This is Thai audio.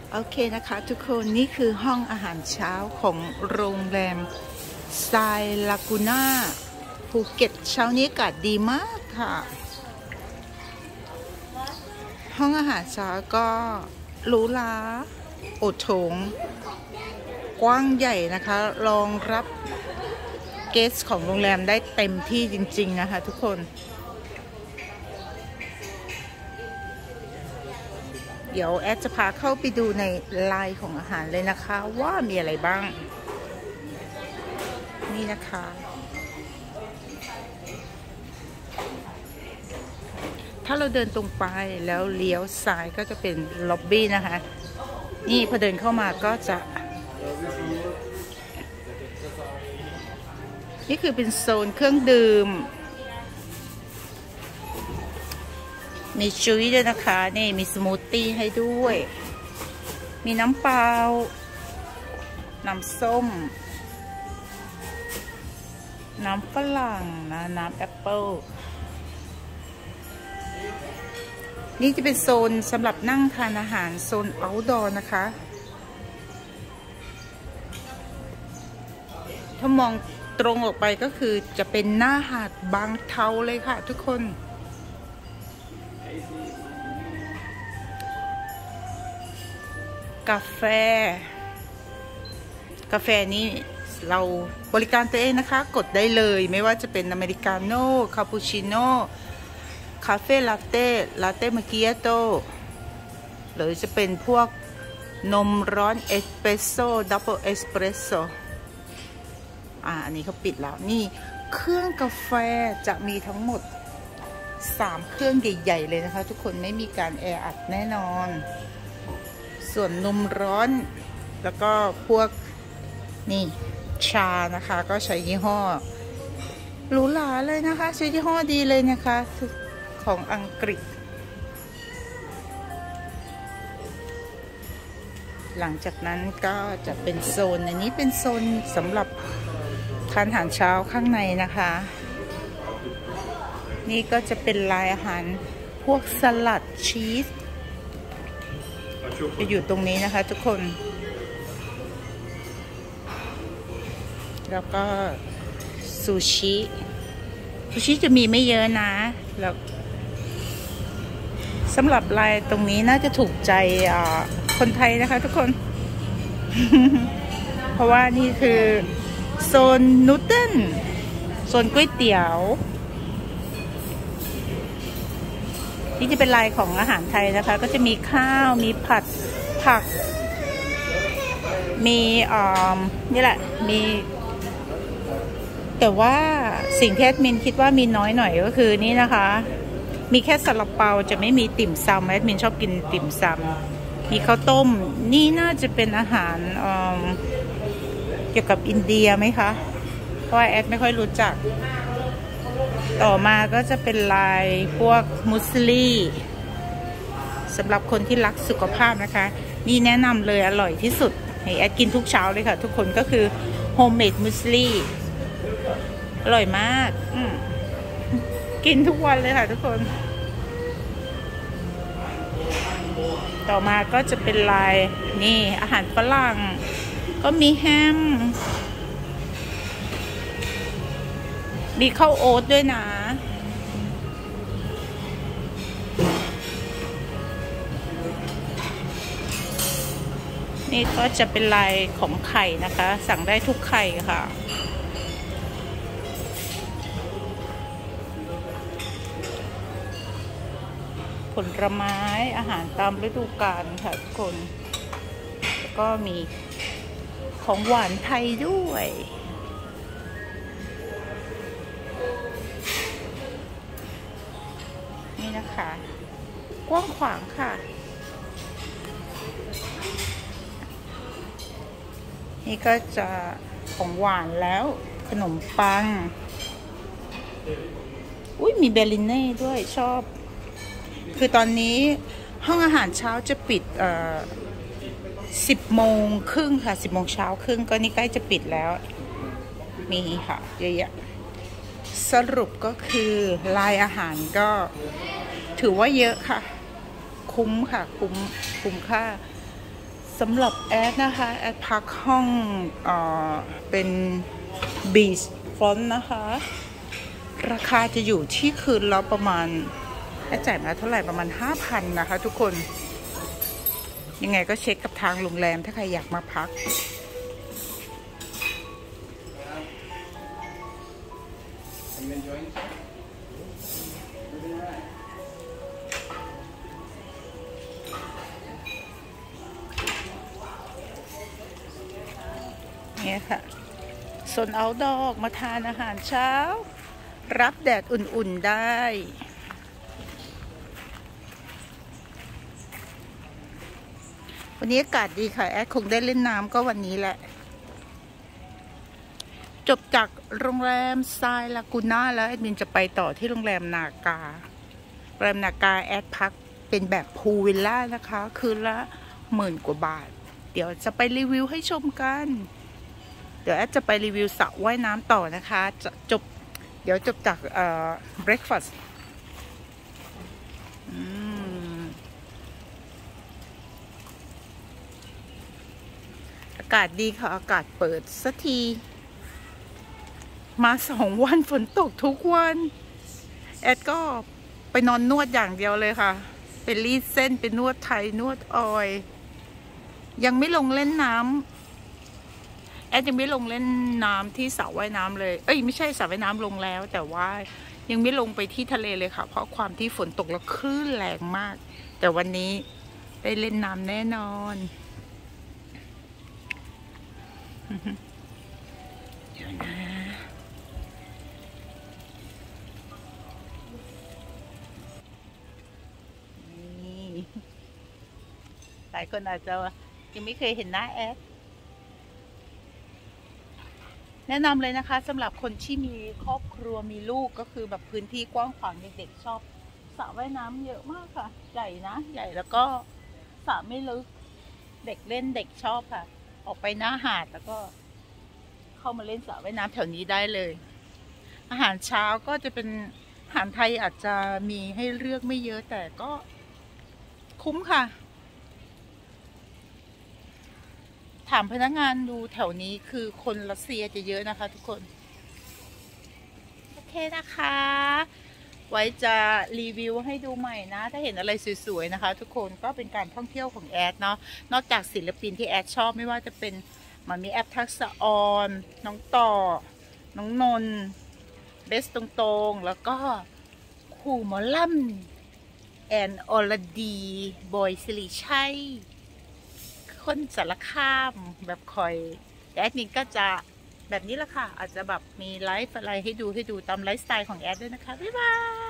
โอเคนะคะทุกคนนี่คือห้องอาหารเช้าของโรงแรมสไตล์ลากูน่าภูเก็ตเช้านี้อากาศดีมากค่ะห้องอาหารเช้าก็หรูหราโอโถงกว้างใหญ่นะคะรองรับเกสต์ของโรงแรมได้เต็มที่จริงๆนะคะทุกคนเดี๋ยวแอดจะพาเข้าไปดูในไลน์ของอาหารเลยนะคะว่ามีอะไรบ้างนี่นะคะถ้าเราเดินตรงไปแล้วเลี้ยวซ้ายก็จะเป็นล็อบบี้นะคะนี่พอเดินเข้ามาก็จะนี่คือเป็นโซนเครื่องดื่มมีชุยด้วยนะคะนี่มีสมูทตี้ให้ด้วยมีน้ำเปล่าน้ำส้มน้ำฝรั่งนะน้ำแอปเปิ้ลนี่จะเป็นโซนสำหรับนั่งทานอาหารโซน outdoor นะคะถ้ามองตรงออกไปก็คือจะเป็นหน้าหาดบางเทาเลยค่ะทุกคนกาแฟนี้เราบริการตัวเองนะคะกดได้เลยไม่ว่าจะเป็นอเมริกาโน่คาปูชิโน่คาเฟ่ลาเต้มาเกียโต้หรือจะเป็นพวกนมร้อนเอสเปรสโซ่ดับเบิลเอสเปรสโซ่อันนี้เขาปิดแล้วนี่เครื่องกาแฟจะมีทั้งหมด3เครื่องใหญ่ๆเลยนะคะทุกคนไม่มีการแออัดแน่นอนส่วนนมร้อนแล้วก็พวกนี่ชานะคะก็ใช้ยี่ห้อหรูหราเลยนะคะใช้ยี่ห้อดีเลยนะคะของอังกฤษหลังจากนั้นก็จะเป็นโซนอันนี้เป็นโซนสำหรับทานอาหารเช้าข้างในนะคะนี่ก็จะเป็นลายอาหารพวกสลัดชีสจะอยู่ตรงนี้นะคะทุกคนแล้วก็ซูชิจะมีไม่เยอะนะแล้วสำหรับลายตรงนี้น่าจะถูกใจคนไทยนะคะทุกคน เพราะว่านี่คือโซนนูเดิลโซนก๋วยเตี๋ยวนี่จะเป็นลายของอาหารไทยนะคะก็จะมีข้าวมีผัดผักมีนี่แหละมีแต่ว่าสิ่งที่แอดมินคิดว่ามีน้อยหน่อยก็คือนี่นะคะมีแค่ซาลาเปาจะไม่มีติ่มซำแอดมินชอบกินติ่มซำมีข้าวต้มนี่น่าจะเป็นอาหารเกี่ยวกับอินเดียไหมคะเพราะว่าแอดไม่ค่อยรู้จักต่อมาก็จะเป็นลายพวกมุสลีสำหรับคนที่รักสุขภาพนะคะนี่แนะนำเลยอร่อยที่สุดให้แอดกินทุกเช้าเลยค่ะทุกคนก็คือโฮมเมดมุสลีอร่อยมากกินทุกวันเลยค่ะทุกคนต่อมาก็จะเป็นลายนี่อาหารฝรั่งก็มีแฮมมีข้าวโอ๊ตด้วยนะนี่ก็จะเป็นลายของไข่นะคะสั่งได้ทุกไข่ค่ะผลไม้อาหารตามฤดูกาลค่ะทุกคนแล้วก็มีของหวานไทยด้วยนี่นะคะกว้างขวางค่ะนี่ก็จะของหวานแล้วขนมปังอุ้ยมีเบลิเน่ด้วยชอบคือตอนนี้ห้องอาหารเช้าจะปิด10 โมงครึ่งค่ะ10 โมงเช้าครึ่งก็นี่ใกล้จะปิดแล้วมีค่ะเยอะแยะสรุปก็คือลายอาหารก็ถือว่าเยอะค่ะคุ้มค่ะคุ้มค่าสำหรับแอดนะคะแอดพักห้องเป็นบีชฟรอนต์นะคะราคาจะอยู่ที่คืนละประมาณแอดจ่ายมาเท่าไหร่ประมาณ 5,000 นะคะทุกคนยังไงก็เช็คกับทางโรงแรมถ้าใครอยากมาพักเนี่ยค่ะโซนเอาท์ดอร์มาทานอาหารเช้ารับแดดอุ่นๆได้วันนี้อากาศดีค่ะแอดคงได้เล่นน้ำก็วันนี้แหละจบจากโรงแรมทรายลากูน่าแล้วแอดมินจะไปต่อที่โรงแรมนากาโรงแรมนากาแอดพักเป็นแบบพูลวิลล่านะคะคืนละ10,000 กว่าบาทเดี๋ยวจะไปรีวิวให้ชมกันเดี๋ยวแอดจะไปรีวิวสระว่ายน้ำต่อนะคะเดี๋ยวจบจากbreakfast อากาศดีค่ะอากาศเปิดสักทีมา2 วันฝนตกทุกวันแอดก็ไปนอนนวดอย่างเดียวเลยค่ะไปรีดเส้นไปนวดไทยนวดออยยังไม่ลงเล่นน้ำแอดยังไม่ลงเล่นน้ำที่สระว่ายน้ำเลยไม่ใช่สระว่ายน้ำลงแล้วแต่ว่ายังไม่ลงไปที่ทะเลเลยค่ะเพราะความที่ฝนตกแล้วคลื่นแรงมากแต่วันนี้ได้เล่นน้ำแน่นอนเดี๋ยวนะนี่หลายคนอาจจะยังไม่เคยเห็นหน้าแอดแนะนำเลยนะคะสำหรับคนที่มีครอบครัวมีลูกก็คือแบบพื้นที่กว้างขวางเด็กๆชอบสระว่ายน้ำเยอะมากค่ะใหญ่นะใหญ่แล้วก็สระไม่ลึกเด็กเล่นเด็กชอบค่ะออกไปหน้าหาดแล้วก็เข้ามาเล่นสระว่ายน้ำแถวนี้ได้เลยอาหารเช้าก็จะเป็นอาหารไทยอาจจะมีให้เลือกไม่เยอะแต่ก็คุ้มค่ะถามพนักงานดูแถวนี้คือคนรัสเซียจะเยอะนะคะทุกคนโอเคนะคะไว้จะรีวิวให้ดูใหม่นะถ้าเห็นอะไรสวยๆนะคะทุกคนก็เป็นการท่องเที่ยวของแอดเนาะนอกจากศิลปินที่แอดชอบไม่ว่าจะเป็นมันมีแอปทักษะออนน้องต่อน้องนนเบสตรงๆแล้วก็ขู่หมอลำแอนอรดีบอยสิริชัยคนสารคามแบบคอยแอดมินก็จะแบบนี้แหละค่ะอาจจะแบบมีไลฟ์อะไรให้ดูตามไลฟ์สไตล์ของแอดด้วยนะคะบ๊ายบาย